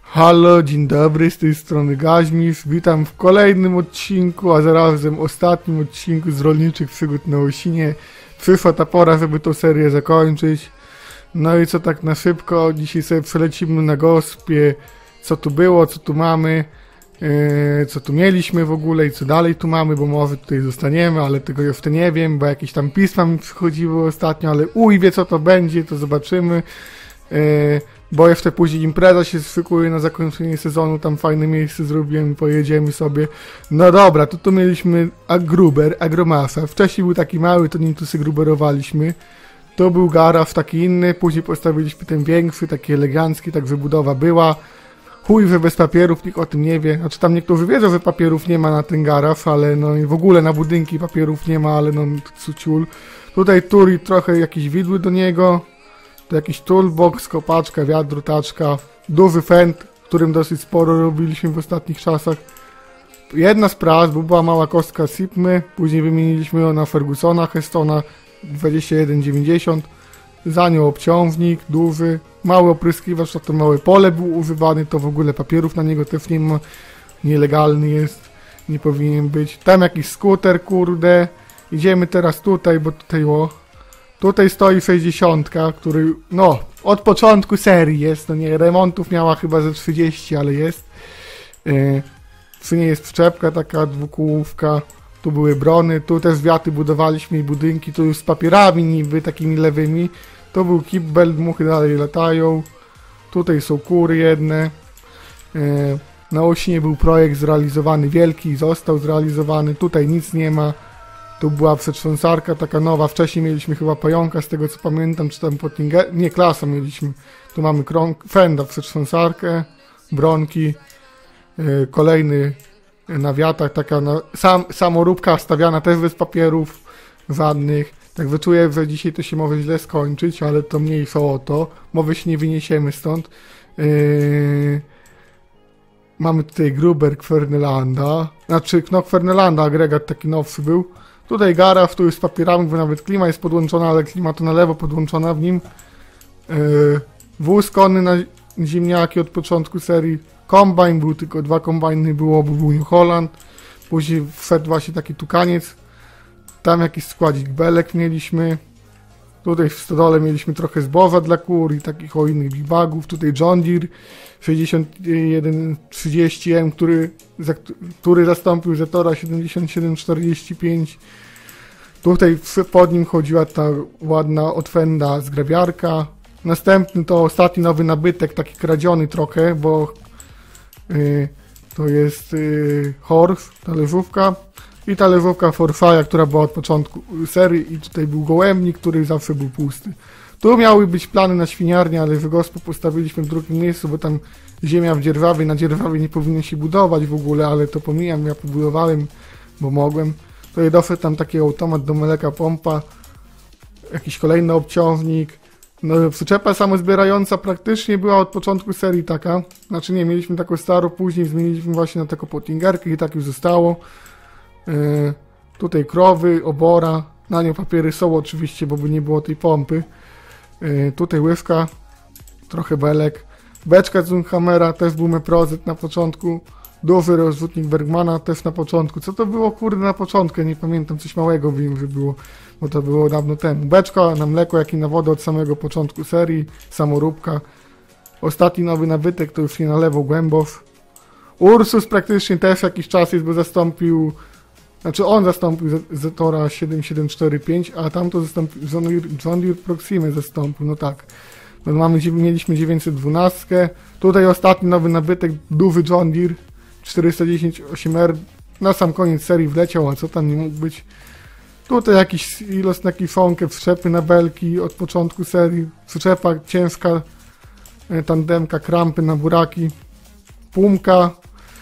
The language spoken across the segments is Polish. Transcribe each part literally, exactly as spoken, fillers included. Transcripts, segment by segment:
Halo, dzień dobry, z tej strony Gaźmisz. Witam w kolejnym odcinku, a zarazem ostatnim odcinku z Rolniczych Przygód na Łosinie. Przyszła ta pora, żeby tą serię zakończyć. No i co tak na szybko, dzisiaj sobie przelecimy na gospie, co tu było, co tu mamy, yy, co tu mieliśmy w ogóle i co dalej tu mamy, bo może tutaj zostaniemy, ale tego jeszcze nie wiem, bo jakieś tam pisma mi przychodziły ostatnio, ale uj, wie co to będzie, to zobaczymy. Yy, Bo jeszcze później impreza się szykuje na zakończenie sezonu, tam fajne miejsce zrobiłem, pojedziemy sobie. No dobra, to tu mieliśmy Agruber, Agromasa. Wcześniej był taki mały, to nim tu sobie gruberowaliśmy. To był garaż taki inny, później postawiliśmy ten większy, taki elegancki, tak wybudowa była. Chuj, że bez papierów, nikt o tym nie wie. Znaczy tam niektórzy wiedzą, że papierów nie ma na ten garaż, ale no i w ogóle na budynki papierów nie ma, ale no cuciul. Tutaj turi trochę jakieś widły do niego. To jakiś toolbox, kopaczka, wiadro, taczka, duży fend, którym dosyć sporo robiliśmy w ostatnich czasach. Jedna z prac, bo była mała kostka Sipmy, później wymieniliśmy ją na Fergusona Hestona dwadzieścia jeden dziewięćdziesiąt. Za nią obciążnik duży, mały opryskiwacz, to małe pole był używany, to w ogóle papierów na niego też nie ma, nielegalny jest, nie powinien być. Tam jakiś skuter, kurde, idziemy teraz tutaj, bo tutaj o... Tutaj stoi sześćdziesiątka, który, no, od początku serii jest, no nie, remontów miała chyba ze trzydzieści, ale jest. Yy, tu nie jest przyczepka, taka dwukółówka, tu były brony, tu też wiaty budowaliśmy i budynki, tu już z papierami niby, takimi lewymi. To był kibel, dmuchy dalej latają. Tutaj są kury jedne. Yy, na Łosinie był projekt zrealizowany wielki, został zrealizowany, tutaj nic nie ma. Tu była przetrząsarka taka nowa, wcześniej mieliśmy chyba pająka, z tego co pamiętam, czy tam Pottinger, nie, klasa mieliśmy. Tu mamy krąg, fenda, przetrząsarkę, bronki, yy, kolejny na wiatach, taka na, sam, samoróbka stawiana też bez papierów żadnych. Tak wyczuję, że dzisiaj to się może źle skończyć, ale to mniejsza o to, może się nie wyniesiemy stąd. Yy, mamy tutaj Gruber Kwernelanda, znaczy no Kwernelanda, agregat taki nowszy był. Tutaj garaż, tu jest z papierami, bo nawet klima jest podłączona, ale klima to na lewo podłączona w nim. Yy, wóz konny na ziemniaki od początku serii. Kombajn, był tylko dwa kombajny, było, bo był New Holland. Później wszedł właśnie taki tukaniec. Tam jakiś składzik belek mieliśmy. Tutaj w stodole mieliśmy trochę zboża dla kur i takich o innych big bagów. Tutaj John Deere sześćdziesiąt jeden trzydzieści M, który, za, który zastąpił Zetora siedemdziesiąt siedem czterdzieści pięć. Tutaj pod nim chodziła ta ładna odfenda zgrabiarka. Następny to ostatni nowy nabytek, taki kradziony trochę, bo yy, to jest yy, Horse, talerzówka. I talerzówka Forfaya, która była od początku serii, i tutaj był gołębnik, który zawsze był pusty. Tu miały być plany na świniarnię, ale w gospo postawiliśmy w drugim miejscu, bo tam ziemia w dzierżawie, na dzierżawie nie powinno się budować w ogóle, ale to pomijam, ja pobudowałem, bo mogłem. To jest dosyć tam taki automat do mleka, pompa, jakiś kolejny obciążnik. No, przyczepa samozbierająca praktycznie była od początku serii taka, znaczy nie, mieliśmy taką starą, później zmieniliśmy właśnie na taką Pottingerkę i tak już zostało. Yy, tutaj krowy, obora, na nią papiery są oczywiście, bo by nie było tej pompy. Yy, tutaj łyżka, trochę belek, beczka z Unhammera, też był Meprozet na początku, duży rozrzutnik Bergmana też na początku. Co to było kurde na początku? Nie pamiętam, coś małego wiem, że było, bo to było dawno temu. Beczka na mleko, jak i na wodę od samego początku serii, samoróbka. Ostatni nowy nabytek to już nie na lewo Głębow. Ursus praktycznie też jakiś czas jest, bo zastąpił, znaczy on zastąpił Zetora siedem siedem cztery pięć, a tamto zastąpił John Deere Proximę zastąpił, no tak. No mamy, mieliśmy dziewięćset dwanaście, tutaj ostatni nowy nabytek, duży John Deere czterysta dziesięć osiem R, na sam koniec serii wleciał, a co tam nie mógł być. Tutaj jakiś silos na kifonkę, wszczepy na belki od początku serii, przyczepa ciężka, tandemka, krampy na buraki, pumka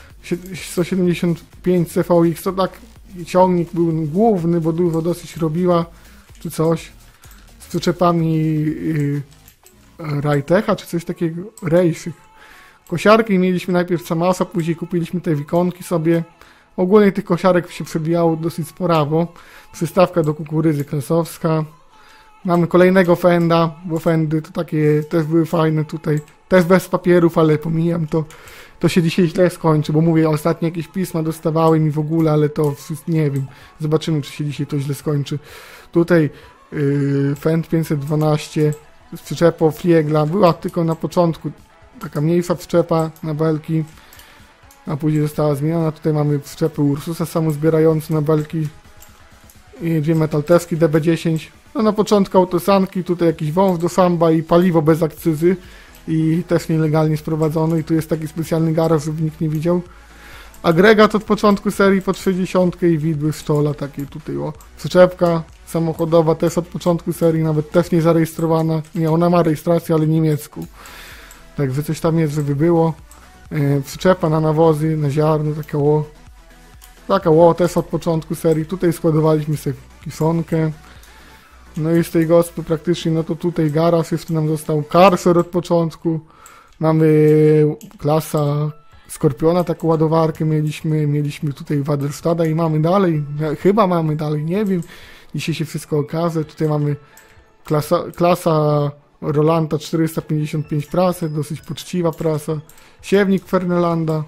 sto siedemdziesiąt pięć C V X, to tak ciągnik był główny, bo dużo dosyć robiła, czy coś, z przyczepami yy, Rajtecha, czy coś takiego, rejsych. Kosiarki mieliśmy najpierw Samasa, później kupiliśmy te wikonki sobie. Ogólnie tych kosiarek się przebijało dosyć sporawo. Przystawka do kukurydzy kresowska. Mamy kolejnego Fenda, bo Fendy to takie też były fajne tutaj. Też bez papierów, ale pomijam to. To się dzisiaj źle skończy, bo mówię, ostatnio jakieś pisma dostawałem i w ogóle, ale to nie wiem. Zobaczymy, czy się dzisiaj to źle skończy. Tutaj yy, Fend pięćset dwanaście z przyczepą Fliegla. Była tylko na początku taka mniejsza przyczepa na belki, a później została zmieniona. Tutaj mamy przyczepy Ursusa samozbierające na belki i dwie metalteski D B dziesięć. No na początku autosanki, tutaj jakiś wąż do samba i paliwo bez akcyzy i też nielegalnie sprowadzony i tu jest taki specjalny garaż, żeby nikt nie widział. Agregat od początku serii po trzydzieści i widły Stola, takie tutaj o. Przyczepka samochodowa też od początku serii, nawet też nie zarejestrowana. Nie, ona ma rejestrację, ale niemiecką. Także coś tam jest, żeby było. Yy, przyczepa na nawozy, na ziarno, taka ło. Taka ło, też od początku serii. Tutaj składowaliśmy sobie kiszonkę. No i z tej gospy praktycznie, no to tutaj garaż jeszcze nam został. Karser od początku. Mamy klasa Skorpiona, taką ładowarkę mieliśmy. Mieliśmy tutaj Waderstada i mamy dalej. Chyba mamy dalej, nie wiem. Dzisiaj się wszystko okaże. Tutaj mamy klasa, klasa Rolanta czterysta pięćdziesiąt pięć prasę, dosyć poczciwa prasa. Siewnik Fernelanda.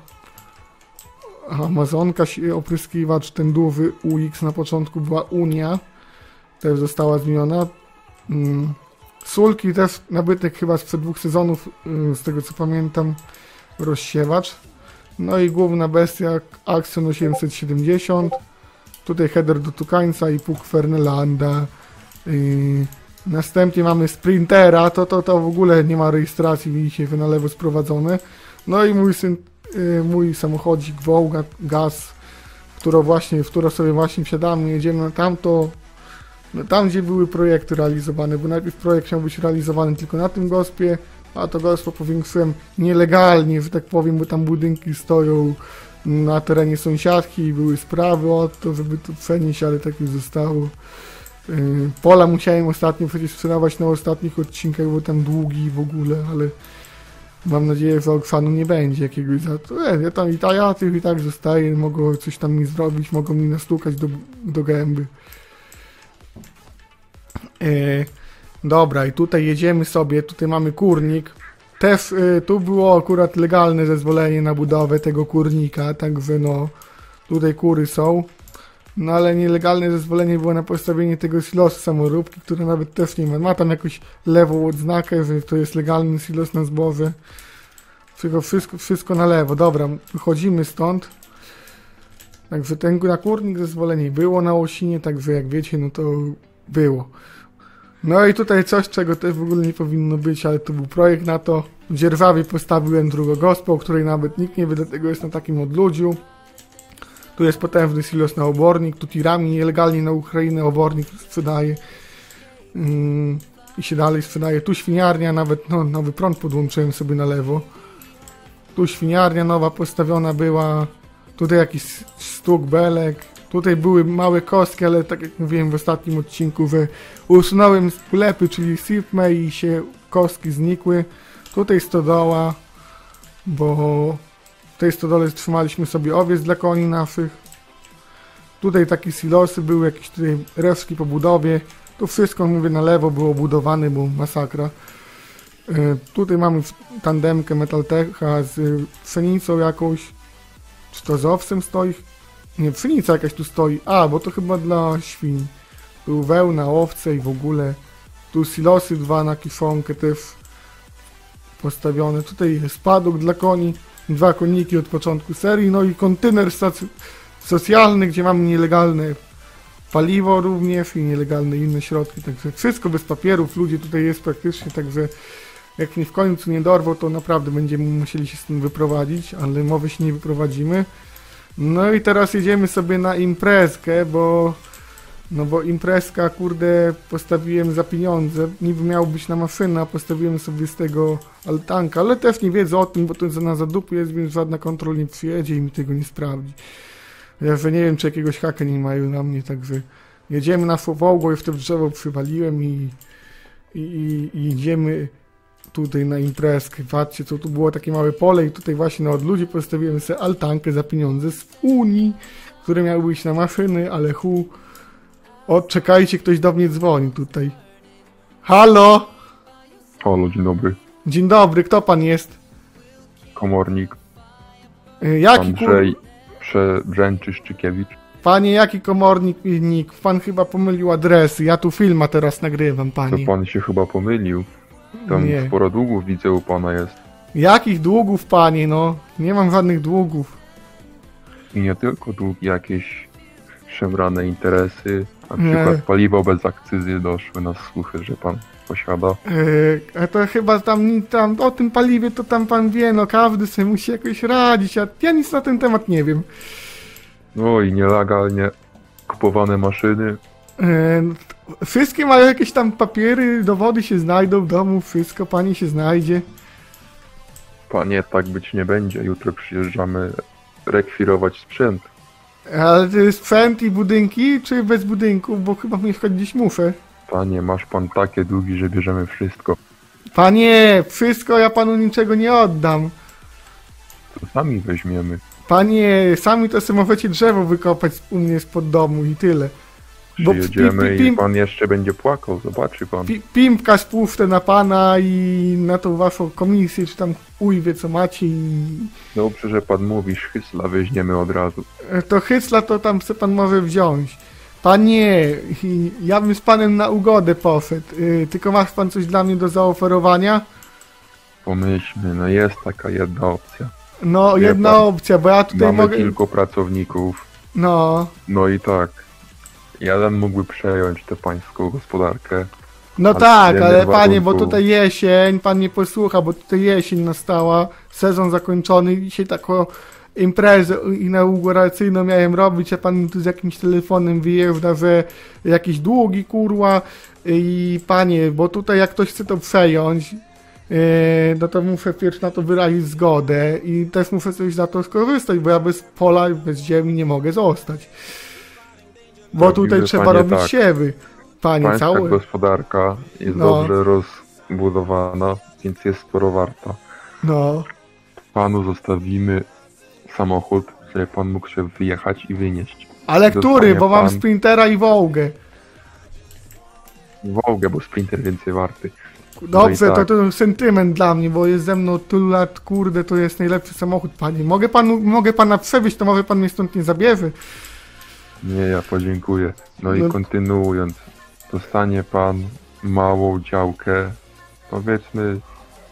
Amazonka opryskiwacz, ten duży U X na początku była Unia. Też została zmieniona. Mm. Sulki też nabytek chyba sprzed dwóch sezonów, yy, z tego co pamiętam, rozsiewacz. No i główna bestia Axion osiemset siedemdziesiąt. Tutaj header do Tukańca i pług Fernelanda. Yy. Następnie mamy Sprintera, to, to, to w ogóle nie ma rejestracji, widzicie, na lewo sprowadzone. No i mój syn, yy, mój samochodzik Wołga Gaz, którą właśnie, w którą sobie właśnie wsiadamy, jedziemy na tamto. No tam, gdzie były projekty realizowane, bo najpierw projekt miał być realizowany tylko na tym gospie, a to gospo powiększyłem nielegalnie, że tak powiem, bo tam budynki stoją na terenie sąsiadki i były sprawy o to, żeby to przenieść, ale tak już zostało. Yy, pola musiałem ostatnio przecież sprzedawać na ostatnich odcinkach, bo tam długi w ogóle, ale mam nadzieję, że Oksanu nie będzie jakiegoś za to. E, ja tam i ta ja tych i tak zostaję, mogą coś tam mi zrobić, mogą mi nastukać do, do gęby. Yy, dobra, i tutaj jedziemy sobie, tutaj mamy kurnik. Też yy, tu było akurat legalne zezwolenie na budowę tego kurnika, także no, tutaj kury są. No ale nielegalne zezwolenie było na postawienie tego silosu samoróbki, które nawet też nie ma. Ma tam jakąś lewą odznakę, że to jest legalny silos na zboże. Wszystko, wszystko, wszystko na lewo. Dobra, wychodzimy stąd. Także ten na kurnik zezwolenie było na Łosinie, także jak wiecie, no to było. No i tutaj coś, czego też w ogóle nie powinno być, ale to był projekt na to. W Dzierżawie postawiłem drugą gospę, o której nawet nikt nie wie, dlatego jest na takim odludziu. Tu jest potężny silos na obornik, tu tirami nielegalnie na Ukrainę obornik sprzedaje. Yy, I się dalej sprzedaje. Tu świniarnia, nawet no, nowy prąd podłączyłem sobie na lewo. Tu świniarnia nowa postawiona była. Tutaj jakiś stuk belek. Tutaj były małe kostki, ale tak jak mówiłem w ostatnim odcinku, że usunąłem sklepy, czyli sipme i się kostki znikły. Tutaj stodoła, bo w tej stodole trzymaliśmy sobie owiec dla koni naszych. Tutaj takie silosy były, jakieś tutaj resztki po budowie. Tu wszystko, mówię, na lewo było budowane, bo masakra. Yy, tutaj mamy tandemkę Metaltecha z pszenicą jakąś. Czy to z owsem stoi? Nie, pszenica jakaś tu stoi. A, bo to chyba dla świń. Tu wełna, owce i w ogóle. Tu silosy dwa na kiszonkę też postawione. Tutaj jest padok dla koni. Dwa koniki od początku serii. No i kontener socjalny, gdzie mamy nielegalne paliwo również i nielegalne inne środki. Także wszystko bez papierów. Ludzie tutaj jest praktycznie, także jak mnie w końcu nie dorwą, to naprawdę będziemy musieli się z tym wyprowadzić, ale mowy się nie wyprowadzimy. No i teraz jedziemy sobie na imprezkę, bo no bo imprezka, kurde, postawiłem za pieniądze. Niby miał być na maszynę, a postawiłem sobie z tego altanka, ale też nie wiedzę o tym, bo to na zadupu jest, więc żadna kontrola nie przyjedzie i mi tego nie sprawdzi. Ja że nie wiem, czy jakiegoś haka nie mają na mnie, także jedziemy na Wołgą, jeszcze w drzewo przywaliłem i, i, i, i idziemy tutaj na imprezkę. Patrzcie, co tu było takie małe pole i tutaj właśnie na odludzie postawiłem sobie altankę za pieniądze z Unii, które miały iść na maszyny, ale hu, odczekajcie, ktoś do mnie dzwoni tutaj. Halo? Halo, dzień dobry. Dzień dobry, kto pan jest? Komornik Y, Jaki kur... Andrzej Przebrzęczy-Szczykiewicz. Panie, jaki komornik i nick? Pan chyba pomylił adresy, ja tu filma teraz nagrywam, To panie. pan się chyba pomylił. Tam Nie. sporo długów widzę u pana jest. Jakich długów, panie, no? Nie mam żadnych długów. I nie tylko długi, jakieś szemrane interesy. Na Nie. przykład paliwo bez akcyzy doszły na słuchy, że pan posiada. Yy, a to chyba tam, tam o tym paliwie to tam pan wie, no każdy sobie musi jakoś radzić, a ja nic na ten temat nie wiem. No i nielegalnie kupowane maszyny. Yy, wszystkie mają jakieś tam papiery, dowody się znajdą w domu, wszystko pani się znajdzie. Panie, tak być nie będzie. Jutro przyjeżdżamy rekwirować sprzęt. Ale to jest sprzęt i budynki, czy bez budynków, bo chyba mieszkać gdzieś muszę. Panie, masz pan takie długi, że bierzemy wszystko. Panie, wszystko, ja panu niczego nie oddam. To sami weźmiemy. Panie, sami to sobie możecie drzewo wykopać u mnie spod domu i tyle. Bo Przyjedziemy pi- pi- i pim- pan jeszcze będzie płakał, zobaczy pan. Pi- Pimpka spuszczę na pana i na tą waszą komisję, czy tam ujwie co macie i... Dobrze, że pan mówisz, hysla weźmiemy od razu. To hycla to tam se pan może wziąć. Panie, i ja bym z panem na ugodę poszedł, y, tylko masz pan coś dla mnie do zaoferowania? Pomyślmy, no jest taka jedna opcja. No, Wie jedna pan, opcja, bo ja tutaj Mamy mogę... kilku pracowników, No, no i tak. Jeden mógłby przejąć tę pańską gospodarkę. no Ale tak, jeden ale panie, bo ładunku. tutaj jesień, pan nie posłucha, bo tutaj jesień nastała, sezon zakończony, dzisiaj taką imprezę inauguracyjną miałem robić, a pan mi tu z jakimś telefonem wyjeżdża, że jakieś długi, kurwa, i panie, bo tutaj jak ktoś chce to przejąć, yy, no to muszę pierwszy na to wyrazić zgodę i też muszę coś za to skorzystać, bo ja bez pola, bez ziemi nie mogę zostać. Bo Prawdziwy, tutaj trzeba panie, robić tak. siewy. Panie, Pańska całe. gospodarka jest No. dobrze rozbudowana, więc jest sporo warta. No. Panu zostawimy samochód, żeby pan mógł się wyjechać i wynieść. Ale Dostanie który? Bo mam pan Sprintera i Wołgę. Wołgę, bo Sprinter więcej warty. Dobrze, No i tak. to, to sentyment dla mnie, bo jest ze mną od tylu lat, kurde, to jest najlepszy samochód, panie. Mogę panu, mogę pana przewieźć, to może pan mnie stąd nie zabierze. Nie, ja podziękuję. No i No. kontynuując, dostanie pan małą działkę, powiedzmy,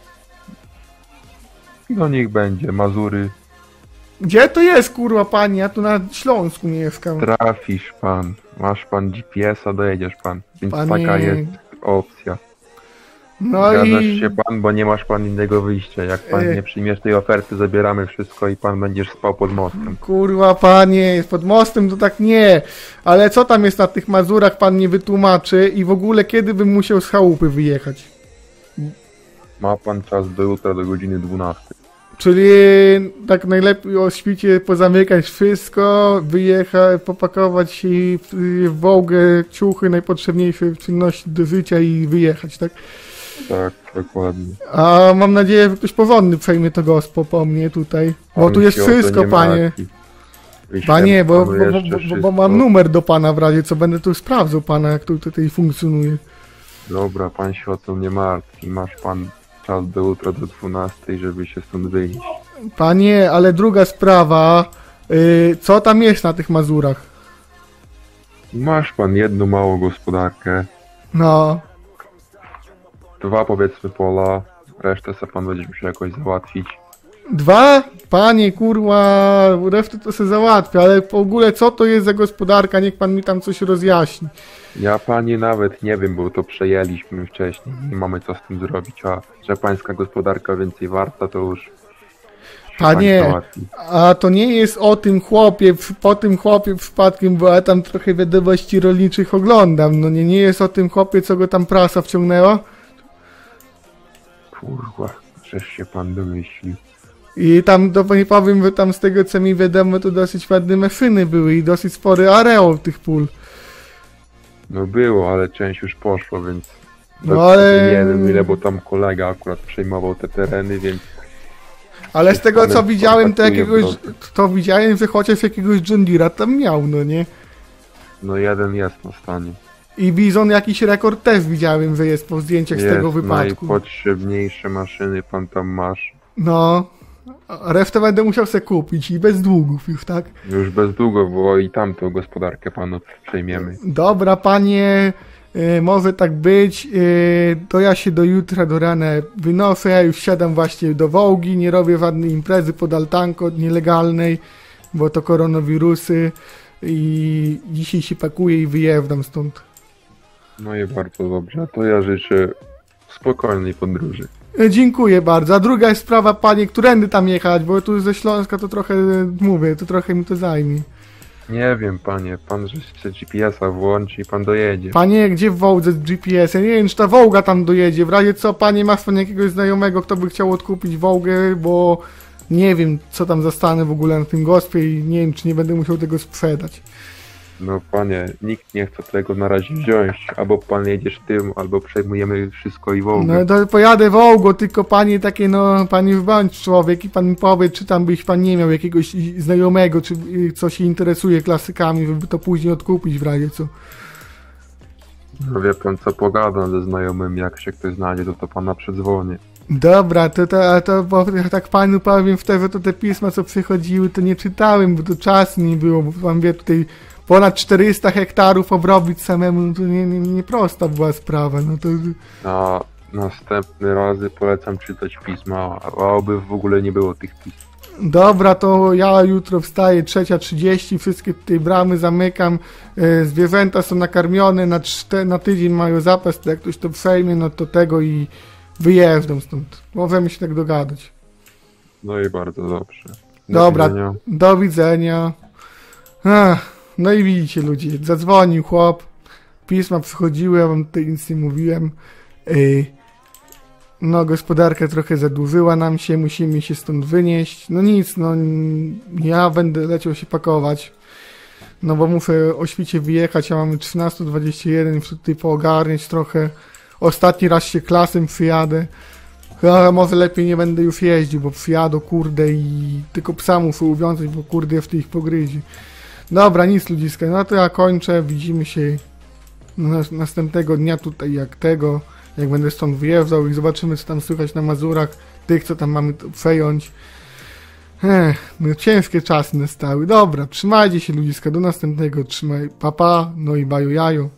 no niech będzie, Mazury, Gdzie to jest, kurwa, panie? Ja tu na Śląsku mieszkam. trafisz pan, masz pan G P S a, dojedziesz pan, więc Panie. taka jest opcja. No Zgadzasz i... się pan, bo nie masz pan innego wyjścia. Jak pan Ej. nie przyjmiesz tej oferty, zabieramy wszystko i pan będziesz spał pod mostem. Kurwa, panie, pod mostem to tak nie. Ale co tam jest na tych Mazurach, pan nie wytłumaczy i w ogóle kiedy bym musiał z chałupy wyjechać? Ma pan czas do jutra, do godziny dwunastej. Czyli tak najlepiej o świcie pozamykać wszystko, wyjechać, popakować się i w, w Wołgę, ciuchy, najpotrzebniejsze czynności do życia i wyjechać, tak? Tak, dokładnie. A mam nadzieję, że ktoś porządny przejmie to gospo po mnie tutaj. Bo Pan tu jest się o to wszystko, nie panie. martwi. Wyślemy Panie, bo, bo, panu bo, jeszcze bo, bo wszystko. mam numer do pana w razie, co będę tu sprawdzał pana, jak to tutaj funkcjonuje. Dobra, pan się o to nie martwi. Masz pan czas do jutra, do dwunastej, żeby się stąd wyjść. Panie, ale druga sprawa, yy, co tam jest na tych Mazurach? Masz pan jedną małą gospodarkę, No, dwa powiedzmy pola, resztę sobie pan będzie musiał jakoś załatwić. dwa? Panie, kurwa, resztę to se załatwię, ale w ogóle co to jest za gospodarka? Niech pan mi tam coś rozjaśni. Ja panie nawet nie wiem, bo to przejęliśmy wcześniej. Nie mamy co z tym zrobić, a że pańska gospodarka więcej warta, to już się Panie, pan załatwi. a to nie jest o tym chłopie, w- po tym chłopie przypadkiem, bo ja tam trochę wiadomości rolniczych oglądam, no nie, nie jest o tym chłopie, co go tam prasa wciągnęła? Kurwa, żeż się pan domyślił. I tam, to nie powiem, że tam z tego co mi wiadomo, to dosyć ładne maszyny były i dosyć spory areał tych pól. No było, ale część już poszło, więc No tak ale- nie wiem ile, bo tam kolega akurat przejmował te tereny, więc Ale z tego co Panem widziałem, to kontaktuję jakiegoś, w drodze. to widziałem, że chociaż jakiegoś John Deere'a tam miał, no nie? no jeden jest na stanie. I Bizon jakiś rekord też widziałem, że jest po zdjęciach z Jest, tego wypadku. najpotrzebniejsze maszyny pan tam masz. No, a resztę będę musiał sobie kupić i bez długów już, tak? Już bez długo, bo i tamtą gospodarkę panu przejmiemy. Dobra, panie, y, może tak być, y, to ja się do jutra, do rana wynoszę, ja już siadam właśnie do Wołgi, nie robię żadnej imprezy pod altanko nielegalnej, bo to koronawirusy i dzisiaj się pakuję i wyjeżdżam stąd. No i bardzo dobrze, to ja życzę spokojnej podróży. Y, dziękuję bardzo, a druga jest sprawa, panie, którędy tam jechać, bo tu ze Śląska to trochę, mówię, to trochę mi to zajmie. Nie wiem, panie, pan że chce G P S a włączy i pan dojedzie. Panie, gdzie w Wołdze z G P S-em? Nie wiem, czy ta Wołga tam dojedzie. W razie co, panie, masz pan jakiegoś znajomego, kto by chciał odkupić Wołgę, bo nie wiem, co tam zastanę w ogóle na tym gospie i nie wiem, czy nie będę musiał tego sprzedać. No panie, nikt nie chce tego na razie wziąć. Albo pan jedziesz tym, albo przejmujemy wszystko i Wołgę. No to pojadę Wołgo, tylko panie takie, no, panie bądź człowiek i pan mi powie, czy tam byś pan nie miał jakiegoś znajomego, czy y, co się interesuje klasykami, żeby to później odkupić w razie co. No wie pan co, pogadam ze znajomym, jak się ktoś znajdzie, to to pana przedzwonię. Dobra, to, to, to bo tak panu powiem wtedy, to te pisma, co przychodziły, to nie czytałem, bo to czasu nie było, bo pan wie, tutaj ponad czterysta hektarów obrobić samemu, no to nie, nie, nie prosta była sprawa, no to... A następny razy polecam czytać pisma, a oby w ogóle nie było tych pism. Dobra, to ja jutro wstaję, trzecia trzydzieści, wszystkie tutaj bramy zamykam, e, zwierzęta są nakarmione, na, czte, na tydzień mają zapas, to jak ktoś to przejmie, no to tego i wyjeżdżam stąd. Możemy się tak dogadać. No i bardzo dobrze. Do Dobra, widzenia. do widzenia. Ach, no i widzicie ludzie, zadzwonił chłop, pisma przychodziły, ja wam tutaj nic nie mówiłem. Ej, no gospodarka trochę zadłużyła nam się, musimy się stąd wynieść. No nic, no ja będę leciał się pakować. No bo muszę o świcie wyjechać, a mamy trzynaście dwadzieścia jeden, muszę tutaj poogarniać trochę. Ostatni raz się klasem przyjadę. Ale może lepiej nie będę już jeździł, bo przyjadę, kurde, i tylko psa muszę uwiązać, bo kurde jeszcze ich pogryzi. Dobra, nic ludziska, no to ja kończę, widzimy się nas- następnego dnia tutaj jak tego, jak będę stąd wyjeżdżał i zobaczymy co tam słychać na Mazurach, tych co tam mamy to przejąć. Ech, no ciężkie czasy nastały. Dobra, trzymajcie się ludziska, do następnego, trzymaj, papa, no i baju jaju.